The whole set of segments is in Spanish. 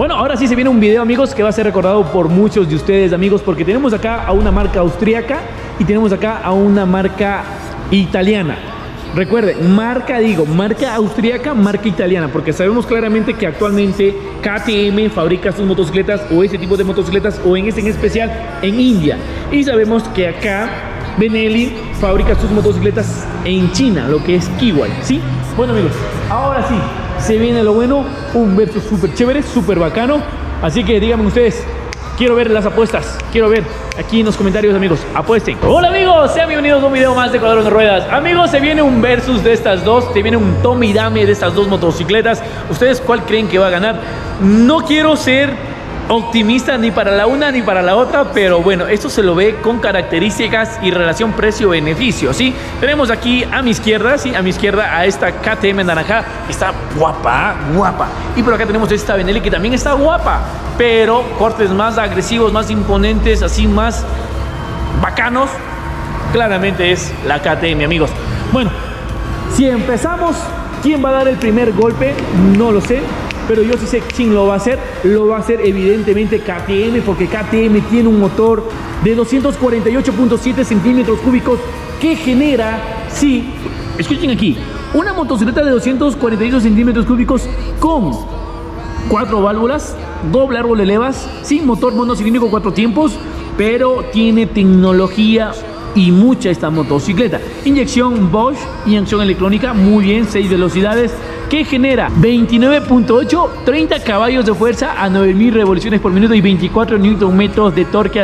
Bueno, ahora sí se viene un video, amigos, que va a ser recordado por muchos de ustedes, amigos, porque tenemos acá a una marca austríaca y tenemos acá a una marca italiana. Recuerden, marca austríaca, marca italiana, porque sabemos claramente que actualmente KTM fabrica sus motocicletas o ese tipo de motocicletas, o en este en especial en India. Y sabemos que acá Benelli fabrica sus motocicletas en China, lo que es Kiwai, ¿sí? Bueno, amigos, ahora sí, se viene lo bueno, un versus súper chévere, súper bacano. Así que díganme ustedes, quiero ver las apuestas, quiero ver aquí en los comentarios, amigos, apuesten. Hola amigos, sean bienvenidos a un video más de Cuadros de Ruedas. Amigos, se viene un versus de estas dos, se viene un tome y dame de estas dos motocicletas. ¿Ustedes cuál creen que va a ganar? No quiero ser optimista ni para la una ni para la otra, pero bueno, esto se lo ve con características y relación precio-beneficio, ¿sí? Tenemos aquí a mi izquierda, ¿sí? A mi izquierda a esta KTM naranja, que está guapa, guapa. Y por acá tenemos esta Benelli que también está guapa, pero cortes más agresivos, más imponentes, así más bacanos, claramente es la KTM, amigos. Bueno, si empezamos, ¿quién va a dar el primer golpe? No lo sé, pero yo sí sé quién lo va a hacer. Lo va a hacer evidentemente KTM, porque KTM tiene un motor de 248.7 centímetros cúbicos que genera, sí, escuchen aquí, una motocicleta de 248 centímetros cúbicos con 4 válvulas, doble árbol de levas, sí, motor monocilíndrico 4 tiempos, pero tiene tecnología y mucha esta motocicleta. Inyección Bosch, inyección electrónica, muy bien, 6 velocidades, que genera 29.8, 30 caballos de fuerza a 9000 revoluciones por minuto y 24 Nm de torque a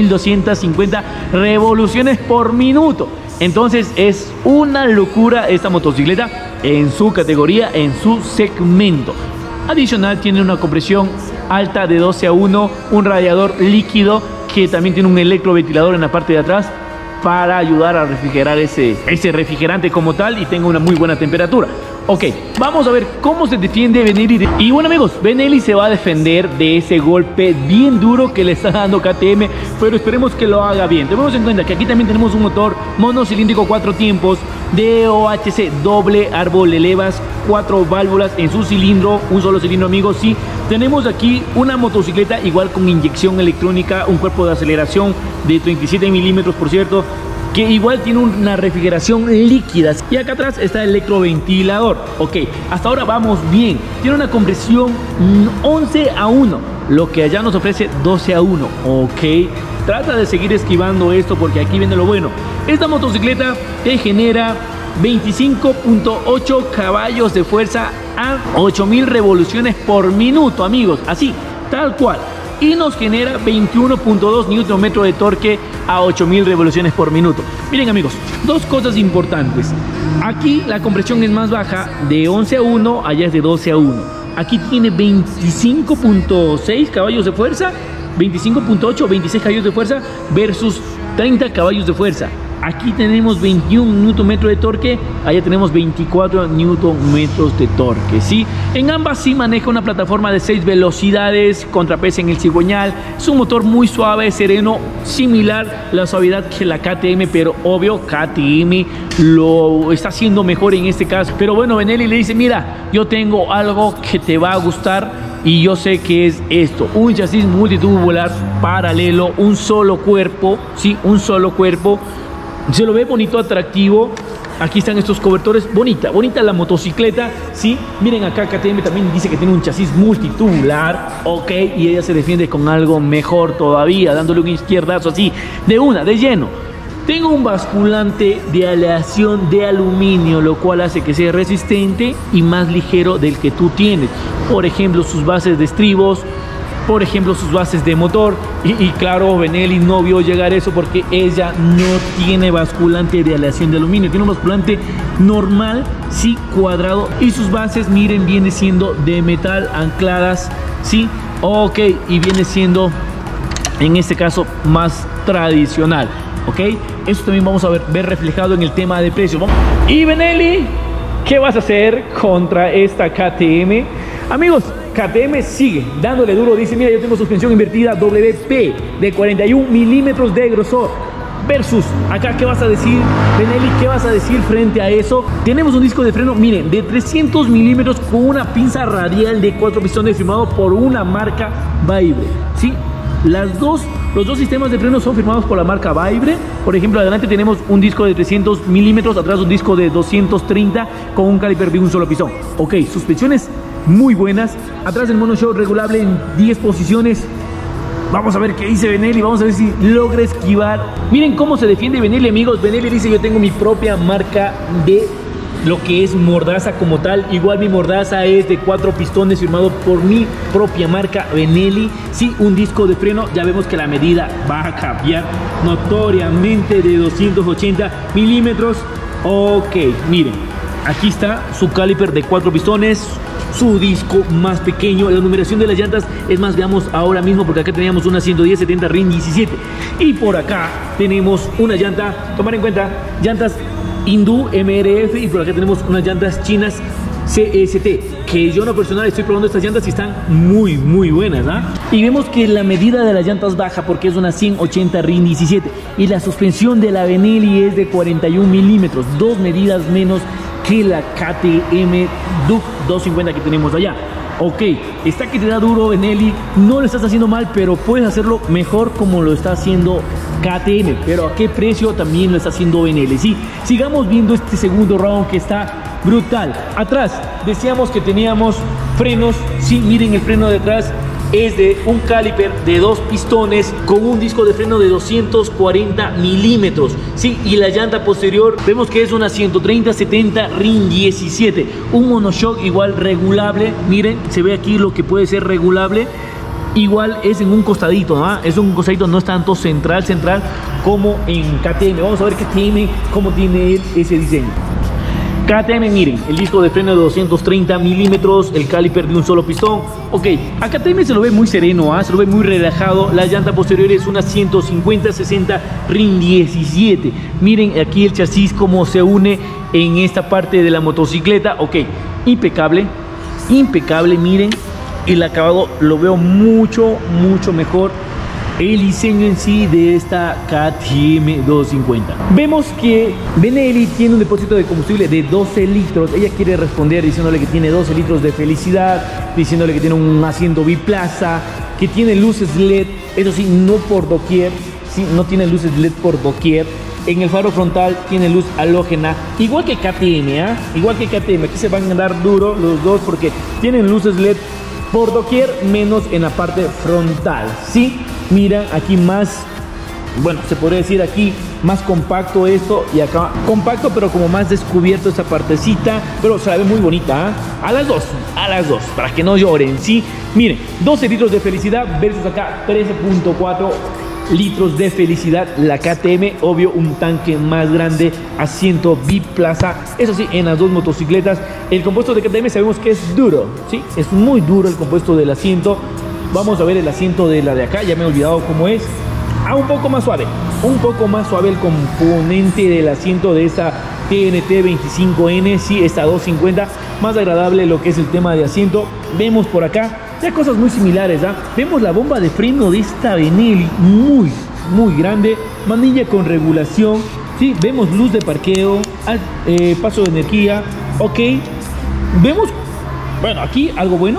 7250 revoluciones por minuto. Entonces es una locura esta motocicleta en su categoría, en su segmento. Adicional, tiene una compresión alta de 12:1, un radiador líquido que también tiene un electroventilador en la parte de atrás para ayudar a refrigerar ese refrigerante como tal y tenga una muy buena temperatura. Ok, vamos a ver cómo se defiende Benelli. Y bueno amigos, Benelli se va a defender de ese golpe bien duro que le está dando KTM, pero esperemos que lo haga bien. Tenemos en cuenta que aquí también tenemos un motor monocilíndrico 4 tiempos de OHC, doble árbol de levas, 4 válvulas en su cilindro, un solo cilindro, amigos. Sí, tenemos aquí una motocicleta igual con inyección electrónica, un cuerpo de aceleración de 37 milímetros, por cierto, que igual tiene una refrigeración líquida. Y acá atrás está el electroventilador. Ok, hasta ahora vamos bien. Tiene una compresión 11:1, lo que allá nos ofrece 12:1. Ok, trata de seguir esquivando esto porque aquí viene lo bueno. Esta motocicleta te genera 25.8 caballos de fuerza a 8000 revoluciones por minuto, amigos. Así, tal cual. Y nos genera 21.2 Nm de torque a 8000 revoluciones por minuto. Miren amigos, dos cosas importantes. Aquí la compresión es más baja, de 11:1, allá es de 12:1. Aquí tiene 25.6 caballos de fuerza, 25.8, 26 caballos de fuerza versus 30 caballos de fuerza. Aquí tenemos 21 Nm de torque, allá tenemos 24 Nm de torque, ¿sí? En ambas sí maneja una plataforma de 6 velocidades, contrapeso en el cigüeñal. Es un motor muy suave, sereno, similar la suavidad que la KTM, pero obvio KTM lo está haciendo mejor en este caso. Pero bueno, Benelli le dice, mira, yo tengo algo que te va a gustar y yo sé que es esto, un chasis multitubular paralelo, un solo cuerpo, ¿sí? Un solo cuerpo. Se lo ve bonito, atractivo. Aquí están estos cobertores, bonita la motocicleta, ¿sí? Miren acá, KTM también dice que tiene un chasis multitubular, ok, y ella se defiende con algo mejor todavía, dándole un izquierdazo así, de lleno. Tengo un basculante de aleación de aluminio, lo cual hace que sea resistente y más ligero del que tú tienes. Por ejemplo, sus bases de estribos, por ejemplo, sus bases de motor. Y claro, Benelli no vio llegar eso porque ella no tiene basculante de aleación de aluminio. Tiene un basculante normal, sí, cuadrado. Y sus bases, miren, viene siendo de metal, ancladas, sí, ok. Y viene siendo, en este caso, más tradicional, ok. Eso también vamos a ver reflejado en el tema de precio. Y Benelli, ¿qué vas a hacer contra esta KTM? Amigos, KTM sigue dándole duro. Dice, mira, yo tengo suspensión invertida WP de 41 milímetros de grosor. versus, acá, ¿qué vas a decir, Benelli? ¿Qué vas a decir frente a eso? Tenemos un disco de freno, miren, de 300 milímetros con una pinza radial de 4 pistones firmado por una marca Vaibre, ¿sí? Los dos sistemas de freno son firmados por la marca Vaibre. Por ejemplo, adelante tenemos un disco de 300 milímetros, atrás un disco de 230 con un caliper de un solo pistón. Ok, suspensiones muy buenas. Atrás el monoshock regulable en 10 posiciones. Vamos a ver qué dice Benelli, vamos a ver si logra esquivar. Miren cómo se defiende Benelli, amigos. Benelli dice: yo tengo mi propia marca de lo que es mordaza como tal. Igual mi mordaza es de 4 pistones, firmado por mi propia marca Benelli. Sí, un disco de freno, ya vemos que la medida va a cambiar notoriamente de 280 milímetros. Ok, miren, aquí está su caliper de 4 pistones, su disco más pequeño. La numeración de las llantas es más, veamos ahora mismo, porque acá teníamos una 110/70 RIN 17 y por acá tenemos una llanta, tomar en cuenta, llantas Hindú MRF, y por acá tenemos unas llantas chinas CST, que yo en lo personal estoy probando estas llantas y están muy buenas, ¿ah? Y vemos que la medida de las llantas baja porque es una 180 RIN 17 y la suspensión de la Benelli es de 41 milímetros, 2 medidas menos que la KTM Duke 250 que tenemos allá. Ok, está que te da duro Benelli, no lo estás haciendo mal, pero puedes hacerlo mejor como lo está haciendo KTM. Pero ¿a qué precio también lo está haciendo Benelli? Sí, sigamos viendo este segundo round que está brutal. Atrás decíamos que teníamos frenos. Sí, miren, el freno de atrás es de un caliper de 2 pistones con un disco de freno de 240 milímetros. Sí, y la llanta posterior vemos que es una 130/70 RIN 17. Un monoshock igual regulable. Miren, se ve aquí lo que puede ser regulable. Igual es en un costadito, ¿no? Es un costadito, no es tanto central como en KTM. Vamos a ver KTM cómo tiene ese diseño. KTM, miren, el disco de freno de 230 milímetros, el caliper de un solo pistón. Ok, a KTM se lo ve muy sereno, se lo ve muy relajado. La llanta posterior es una 150/60 RIN 17. Miren aquí el chasis cómo se une en esta parte de la motocicleta. Ok, impecable, miren. El acabado lo veo mucho mejor. El diseño en sí de esta KTM 250. Vemos que Benelli tiene un depósito de combustible de 12 litros. Ella quiere responder diciéndole que tiene 12 litros de felicidad, diciéndole que tiene un asiento biplaza, que tiene luces LED. Eso sí, no por doquier. Sí, no tiene luces LED por doquier. En el faro frontal tiene luz halógena, igual que KTM, igual que KTM. Aquí se van a dar duro los dos porque tienen luces LED por doquier, menos en la parte frontal. Sí, mira, aquí más, bueno, se podría decir aquí más compacto esto, y acá compacto pero como más descubierto esta partecita, pero se la ve muy bonita, a las dos, para que no lloren. Sí, miren, 12 litros de felicidad versus acá 13.4 litros de felicidad. La KTM, obvio, un tanque más grande, asiento biplaza. Eso sí, en las dos motocicletas el compuesto de KTM sabemos que es duro, sí, es muy duro el compuesto del asiento. Vamos a ver el asiento de la de acá, ya me he olvidado cómo es. Un poco más suave el componente del asiento de esta TNT 25N, sí, esta 250, más agradable lo que es el tema de asiento. Vemos por acá ya cosas muy similares, vemos la bomba de freno de esta Benelli, muy grande, manilla con regulación, sí, vemos luz de parqueo, paso de energía. Ok, vemos, bueno, aquí algo bueno,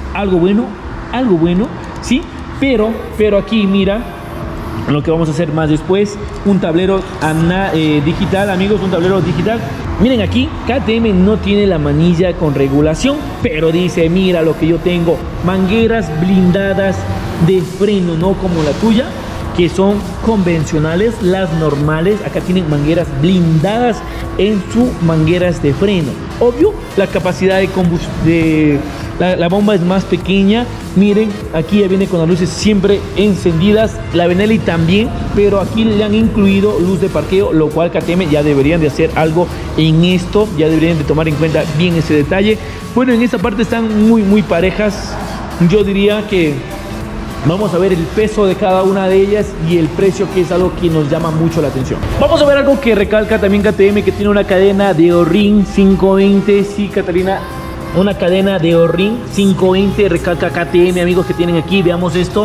sí, pero aquí mira lo que vamos a hacer más después, un tablero digital, amigos, un tablero digital. Miren aquí, KTM no tiene la manilla con regulación, pero dice, mira lo que yo tengo, mangueras blindadas de freno, no como la tuya, que son convencionales, las normales. Acá tienen mangueras blindadas en sus mangueras de freno. Obvio, la capacidad de combustible, la bomba es más pequeña. Miren, aquí ya viene con las luces siempre encendidas. La Benelli también, pero aquí le han incluido luz de parqueo, lo cual KTM ya deberían de hacer algo en esto, ya deberían de tomar en cuenta bien ese detalle. Bueno, en esta parte están muy parejas. Yo diría que vamos a ver el peso de cada una de ellas y el precio, que es algo que nos llama mucho la atención. Vamos a ver algo que recalca también KTM, que tiene una cadena de O-Ring 520. Sí, Catalina, una cadena de O-Ring 520 recalca KTM, amigos, que tienen aquí. Veamos esto.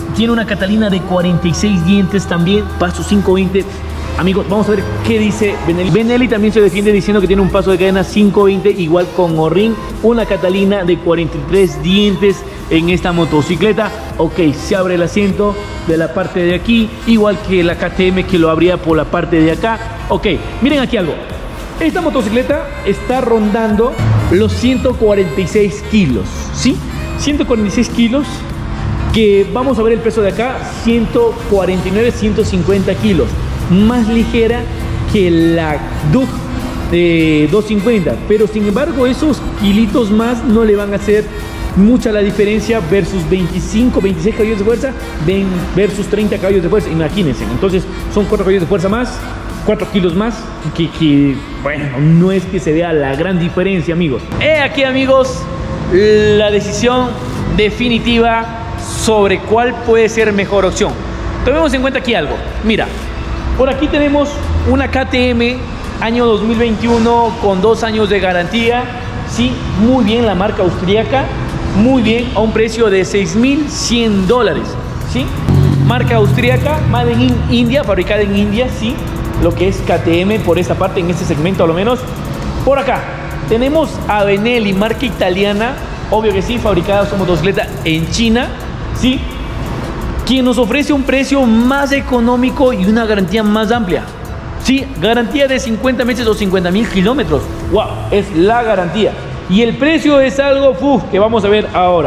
Tiene una Catalina de 46 dientes también, paso 520. Amigos, vamos a ver qué dice Benelli. Benelli también se defiende diciendo que tiene un paso de cadena 520, igual con Orin, una Catalina de 43 dientes en esta motocicleta. Ok, se abre el asiento de la parte de aquí, igual que la KTM que lo abría por la parte de acá. Ok, miren aquí algo. Esta motocicleta está rondando los 146 kilos, ¿sí? 146 kilos, que vamos a ver el peso de acá, 149, 150 kilos. Más ligera que la Dug de 250, pero sin embargo esos kilitos más no le van a hacer mucha la diferencia versus 25, 26 caballos de fuerza versus 30 caballos de fuerza, imagínense. Entonces son 4 caballos de fuerza más, 4 kilos más, que bueno, no es que se vea la gran diferencia, amigos. He aquí, amigos, la decisión definitiva sobre cuál puede ser mejor opción. Tomemos en cuenta aquí algo. Mira, por aquí tenemos una KTM año 2021 con 2 años de garantía. Sí, muy bien, la marca austríaca, muy bien, a un precio de $6,100. ¿Sí? Marca austríaca, made in India, fabricada en India, sí. Lo que es KTM por esta parte, en este segmento a lo menos. Por acá tenemos a Benelli, marca italiana, obvio que sí, fabricada su motocicleta en China, sí, quien nos ofrece un precio más económico y una garantía más amplia. Sí, garantía de 50 meses o 50,000 kilómetros. Wow, es la garantía. Y el precio es algo que vamos a ver ahora.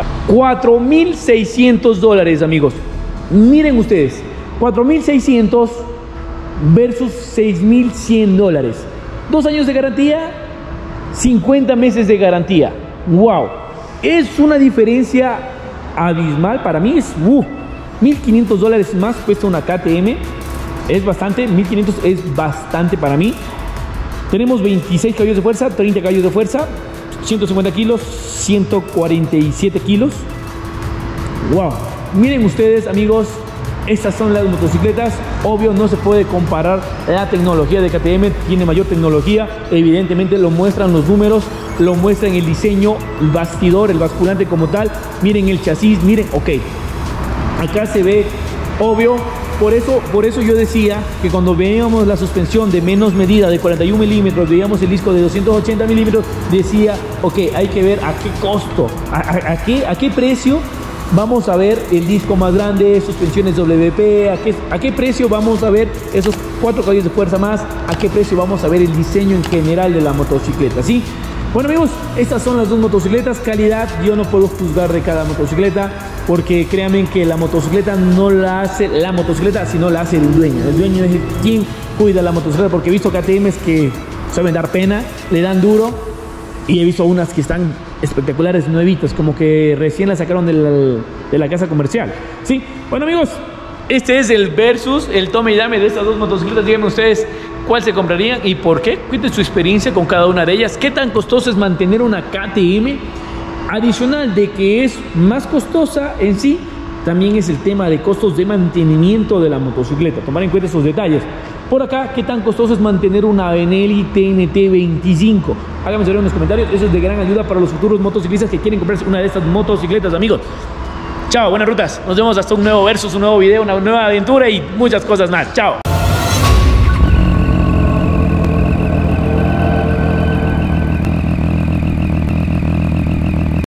$4,600, amigos. Miren ustedes, 4,600 versus $6,100. 2 años de garantía, 50 meses de garantía. Wow, es una diferencia abismal. Para mí es $1,500 más cuesta una KTM. Es bastante, 1,500 es bastante para mí. Tenemos 26 caballos de fuerza, 30 caballos de fuerza, 150 kilos, 147 kilos. Wow, miren ustedes, amigos, estas son las motocicletas. Obvio, no se puede comparar la tecnología de KTM, tiene mayor tecnología, evidentemente lo muestran los números, lo muestran el diseño, el bastidor, el basculante como tal. Miren el chasis, miren, ok, acá se ve, obvio. Por eso yo decía que cuando veíamos la suspensión de menos medida de 41 milímetros, veíamos el disco de 280 milímetros, decía, ok, hay que ver a qué costo, a qué precio vamos a ver el disco más grande, suspensiones WP, a qué precio vamos a ver esos 4 caballos de fuerza más, a qué precio vamos a ver el diseño en general de la motocicleta, ¿sí? Bueno, amigos, estas son las dos motocicletas. Calidad, yo no puedo juzgar de cada motocicleta, porque créanme que la motocicleta no la hace la motocicleta, sino la hace el dueño. El dueño es quien cuida la motocicleta, porque he visto KTMs que saben dar pena, le dan duro, y he visto unas que están espectaculares, nuevitas, como que recién la sacaron de la casa comercial. Sí, bueno, amigos, este es el versus, el tome y dame de estas dos motocicletas. Díganme ustedes cuál se comprarían y por qué. Cuenten su experiencia con cada una de ellas. ¿Qué tan costoso es mantener una KTM? Adicional de que es más costosa en sí, también es el tema de costos de mantenimiento de la motocicleta. Tomar en cuenta esos detalles. Por acá, ¿qué tan costoso es mantener una Benelli TNT 25? Háganme saber en los comentarios. Eso es de gran ayuda para los futuros motociclistas que quieren comprarse una de estas motocicletas, amigos. Chao, buenas rutas. Nos vemos hasta un nuevo versus, un nuevo video, una nueva aventura y muchas cosas más. Chao.